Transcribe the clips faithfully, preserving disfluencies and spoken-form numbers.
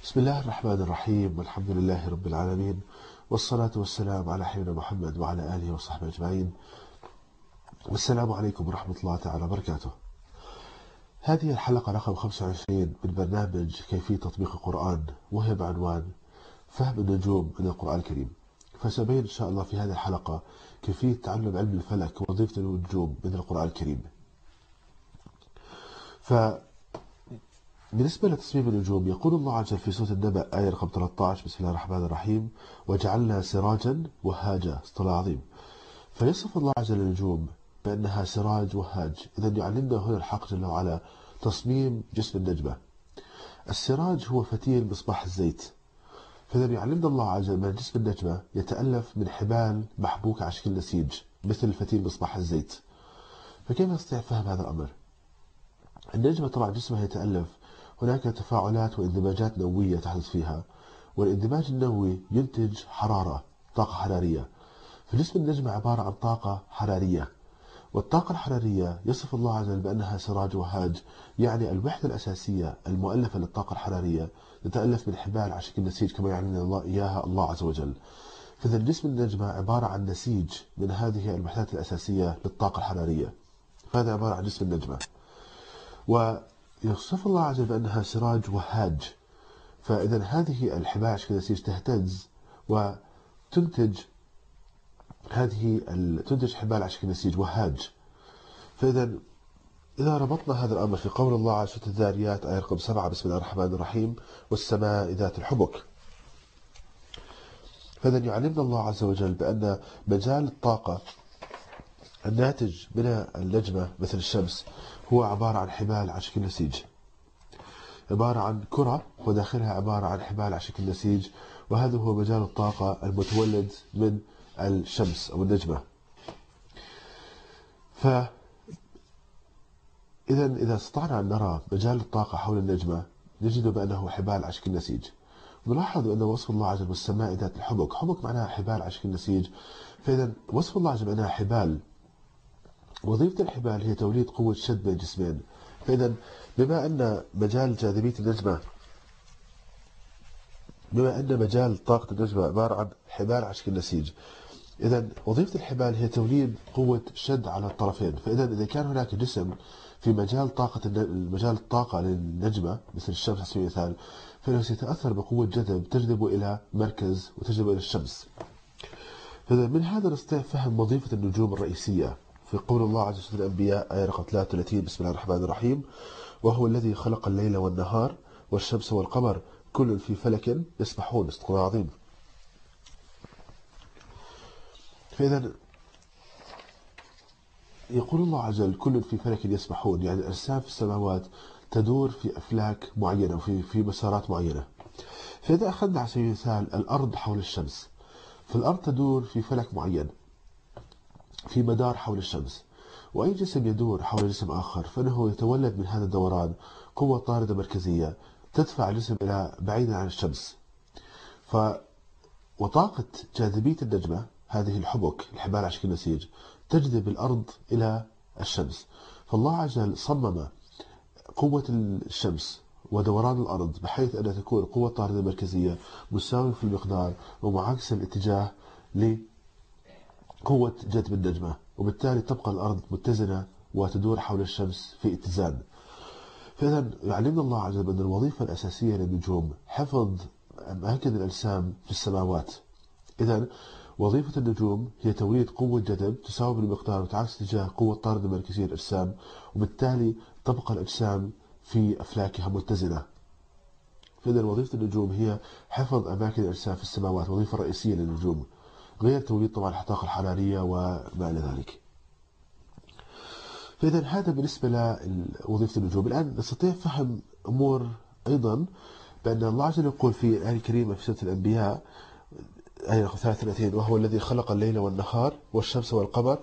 بسم الله الرحمن الرحيم، والحمد لله رب العالمين، والصلاة والسلام على حبيبنا محمد وعلى آله وصحبه أجمعين، والسلام عليكم ورحمة الله تعالى وبركاته. هذه الحلقة رقم خمسة وعشرين من برنامج كيفية تطبيق القرآن، وهي بعنوان فهم النجوم من القرآن الكريم. فسأبين إن شاء الله في هذه الحلقة كيفية تعلم علم الفلك ووظيفة النجوم من القرآن الكريم. ف بالنسبة لتصميم النجوم، يقول الله عز وجل في سورة النبأ آية رقم ثلاثة عشر: بسم الله الرحمن الرحيم: وجعلنا سراجا وهاجا. اصطلاح عظيم. فيصف الله عز وجل النجوم بأنها سراج وهاج. إذا يعلمنا هنا الحق جل وعلا تصميم جسم النجمة. السراج هو فتيل مصباح الزيت، فإذا يعلمنا الله عز وجل أن جسم النجمة يتألف من حبال محبوكة على شكل نسيج مثل فتيل مصباح الزيت. فكيف نستطيع فهم هذا الأمر؟ النجمة طبعا جسمها يتألف، هناك تفاعلات واندماجات نووية تحدث فيها، والاندماج النووي ينتج حرارة، طاقة حرارية. فجسم النجمة عبارة عن طاقة حرارية، والطاقة الحرارية يصف الله عز وجل بأنها سراج وهاج، يعني الوحدة الأساسية المؤلفة للطاقة الحرارية تتألف من حبال على شكل نسيج كما يعلمنا الله إياها الله عز وجل. فإذا جسم النجمة عبارة عن نسيج من هذه الوحدات الأساسية للطاقة الحرارية، فهذا عبارة عن جسم النجمة. ويصف الله عز وجل بأنها سراج وهاج، فإذا هذه الحبال على شكل نسيج تهتز وتنتج هذه تنتج حبال على شكل نسيج وهاج. فإذا إذا ربطنا هذا الأمر في قول الله على سورة الذاريات آية رقم سبعة: بسم الله الرحمن الرحيم: والسماء ذات الحبك. فإذا يعلمنا الله عز وجل بأن مجال الطاقة الناتج من النجمة مثل الشمس هو عبارة عن حبال على شكل نسيج، عبارة عن كرة وداخلها عبارة عن حبال على شكل نسيج، وهذا هو مجال الطاقة المتولد من الشمس أو النجمة. فإذا إذا استطعنا أن نرى مجال الطاقة حول النجمة نجد بأنه حبال على شكل نسيج. نلاحظ أن وصف الله عز وجل والسماء ذات الحبك، حبك معناها حبال على شكل نسيج. فإذا وصف الله عز وجل بأنها حبال، وظيفة الحبال هي توليد قوة شد بين جسمين. فإذا بما أن مجال جاذبية النجمة بما أن مجال طاقة النجمة عبارة عن حبال على شكل نسيج، إذا وظيفة الحبال هي توليد قوة شد على الطرفين. فإذا إذا كان هناك جسم في مجال طاقة مجال الطاقة للنجمة مثل الشمس على سبيل المثال، فإنه سيتأثر بقوة جذب تجذبه إلى مركز وتجذبه إلى الشمس. فإذا من هذا نستطيع فهم وظيفة النجوم الرئيسية في قول الله عز وجل الأنبياء آية رقم ثلاثة وثلاثين: بسم الله الرحمن الرحيم: وهو الذي خلق الليل والنهار والشمس والقمر كل في فلك يسبحون. اصطلاح عظيم. فإذا يقول الله عز وجل كل في فلك يسبحون، يعني الأجسام في السماوات تدور في أفلاك معينة وفي في مسارات معينة. فإذا أخذنا على سبيل المثال الأرض حول الشمس، فالأرض تدور في فلك معين في مدار حول الشمس، وأي جسم يدور حول جسم آخر فإنه يتولد من هذا الدوران قوة طاردة مركزية تدفع الجسم إلى بعيدا عن الشمس. ف وطاقة جاذبية النجمة هذه الحبك الحبال على شكل نسيج تجذب الأرض إلى الشمس. فالله عز وجل صمم قوة الشمس ودوران الأرض بحيث أن تكون قوة طاردة المركزية مساوية في المقدار ومعاكسة الاتجاه لقوة جذب النجمة، وبالتالي تبقى الأرض متزنة وتدور حول الشمس في اتزان. فإذا يعلمنا الله عز وجل أن الوظيفة الأساسية للنجوم حفظ أماكن الأجسام في السماوات. إذا وظيفة النجوم هي توليد قوة جذب تساوي بالمقدار وتعكس اتجاه قوة طارد المركزية الأجسام، وبالتالي تبقى الأجسام في أفلاكها متزنة. فإذا وظيفة النجوم هي حفظ أماكن الأجسام في السماوات، وظيفة رئيسية للنجوم، غير توليد طبعا الطاقة الحرارية وما إلى ذلك. فإذا هذا بالنسبة لوظيفة النجوم. الآن نستطيع فهم أمور أيضا، بأن الله عز وجل يقول في الآية الكريمة في سورة الأنبياء آية ثلاثة وثلاثين: وهو الذي خلق الليل والنهار والشمس والقمر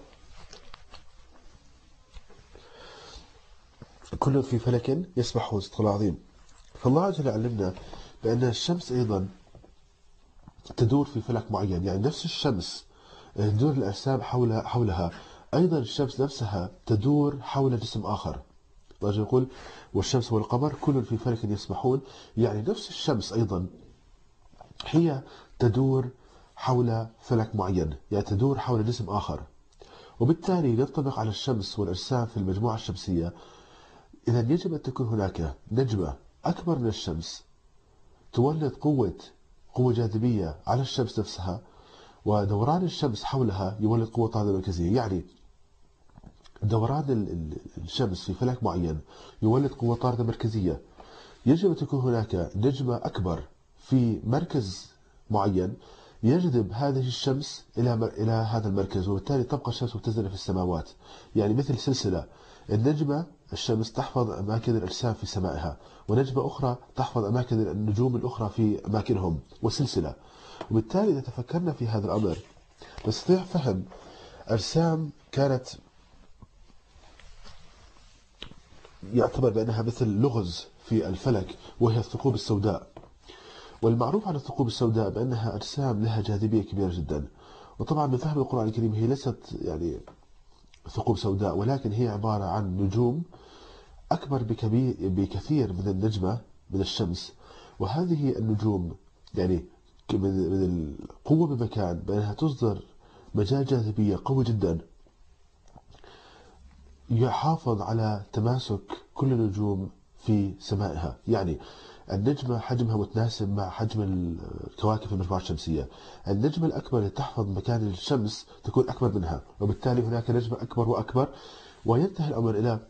كل في فلك يسبحون. اصطلاح عظيم. فالله عز وجل علمنا بأن الشمس أيضا تدور في فلك معين، يعني نفس الشمس تدور الأجسام حول حولها، أيضا الشمس نفسها تدور حول جسم آخر. الله يقول والشمس والقمر كل في فلك يسبحون، يعني نفس الشمس أيضا هي تدور حول فلك معين، يعني تدور حول جسم آخر، وبالتالي ينطبق على الشمس والأجسام في المجموعة الشمسية. إذا يجب أن تكون هناك نجمة أكبر من الشمس تولد قوة قوة جاذبية على الشمس نفسها، ودوران الشمس حولها يولد قوة طاردة مركزية. يعني دوران الشمس في فلك معين يولد قوة طاردة مركزية. يجب أن تكون هناك نجمة أكبر في مركز معين يجذب هذه الشمس إلى إلى هذا المركز، وبالتالي تبقى الشمس متزنة في السماوات، يعني مثل سلسلة. النجمة الشمس تحفظ أماكن الأجسام في سمائها، ونجمة أخرى تحفظ أماكن النجوم الأخرى في أماكنهم، وسلسلة. وبالتالي إذا تفكرنا في هذا الأمر نستطيع فهم أجسام كانت يعتبر بأنها مثل لغز في الفلك، وهي الثقوب السوداء. والمعروف عن الثقوب السوداء بأنها أجسام لها جاذبية كبيرة جدا. وطبعا من فهم القرآن الكريم هي ليست يعني ثقوب سوداء، ولكن هي عبارة عن نجوم أكبر بكثير من النجمة من الشمس. وهذه النجوم يعني من القوة بمكان بأنها تصدر مجال جاذبية قوي جدا يحافظ على تماسك كل النجوم في سمائها. يعني النجمة حجمها متناسب مع حجم الكواكب في المجموعة الشمسية. النجمة الأكبر اللي تحفظ مكان الشمس تكون أكبر منها، وبالتالي هناك نجمة أكبر وأكبر، وينتهي الأمر إلى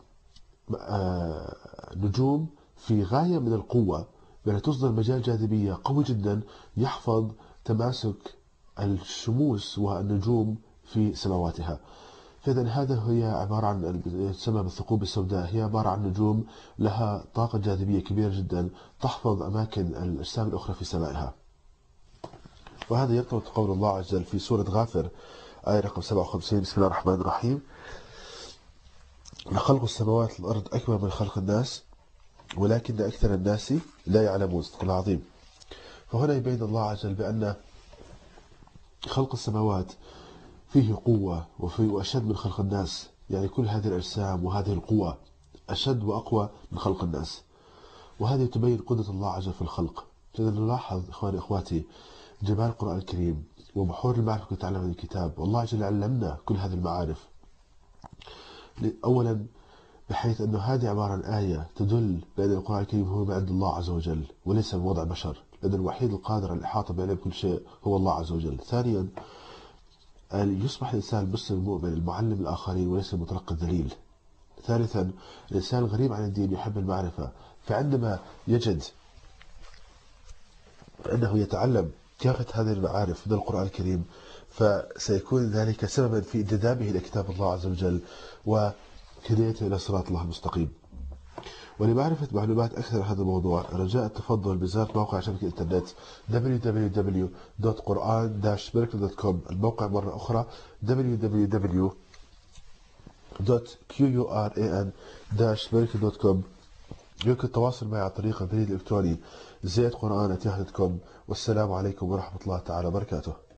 نجوم في غاية من القوة، بأنها تصدر مجال جاذبية قوي جدا يحفظ تماسك الشموس والنجوم في سماواتها. فإذا هذا هي عبارة عن تسمى بالثقوب السوداء، هي عبارة عن نجوم لها طاقة جاذبية كبيرة جدا تحفظ أماكن الأجسام الأخرى في سمائها. وهذا يرتبط قول الله عز وجل في سورة غافر آية رقم سبعة وخمسين: بسم الله الرحمن الرحيم: لخلق السماوات والأرض أكبر من خلق الناس ولكن أكثر الناس لا يعلمون. صدق الله العظيم. فهنا يبين الله عز وجل بأن خلق السماوات فيه قوة وفيه أشد من خلق الناس، يعني كل هذه الأجسام وهذه القوة أشد وأقوى من خلق الناس. وهذه تبين قدرة الله عز وجل في الخلق. إذا نلاحظ إخواني إخواتي جمال القرآن الكريم وبحور المعرفة التي تعلم من الكتاب، والله جل علمنا كل هذه المعارف. أولا بحيث أنه هذه عبارة عن آية تدل بأن القرآن الكريم هو من عند الله عز وجل وليس من وضع بشر، لأن الوحيد القادر على الإحاطة بعلم كل شيء هو الله عز وجل. ثانيا يصبح الإنسان المسلم المؤمن المعلم الآخرين وليس المتلقي الذليل. ثالثا الإنسان الغريب عن الدين يحب المعرفة، فعندما يجد أنه يتعلم كافة هذه المعارف من القرآن الكريم فسيكون ذلك سببا في انجذابه إلى كتاب الله عز وجل وهدايته إلى صراط الله المستقيم. ولمعرفة معلومات أكثر عن هذا الموضوع رجاء التفضل بزيارة موقع شبكة الإنترنت دبليو دبليو دبليو دوت قرآن داش بركة دوت كوم. الموقع مرة أخرى دبليو دبليو دبليو دوت قرآن داش بركة دوت كوم. يمكن التواصل معي عن طريق البريد الإلكتروني زيد قرآن دوت ياهو دوت كوم. والسلام عليكم ورحمة الله تعالى وبركاته.